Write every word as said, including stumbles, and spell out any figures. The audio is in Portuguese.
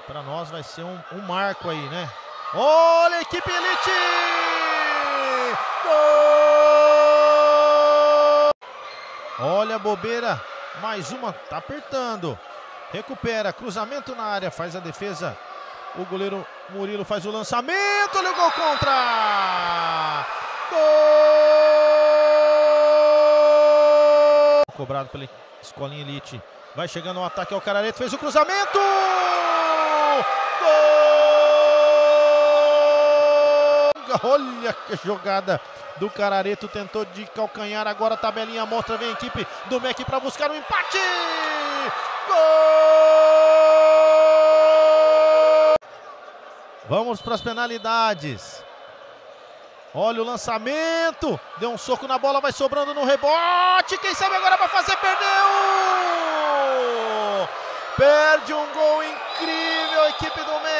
Para nós vai ser um, um marco aí, né? Olha a equipe Elite! Gol! Olha a bobeira, mais uma, tá apertando. Recupera, cruzamento na área, faz a defesa. O goleiro Murilo faz o lançamento, olha o gol contra! Gol! Cobrado pela Escolinha Elite. Vai chegando o ataque ao Carareto, fez o cruzamento! Gol! Olha que jogada do Carareto, tentou de calcanhar, agora a tabelinha mostra, vem a equipe do M E C para buscar o empate! Gol! Vamos para as penalidades. Olha o lançamento, deu um soco na bola, vai sobrando no rebote, quem sabe agora vai fazer, perdeu! Perde um gol incrível a equipe do M E C.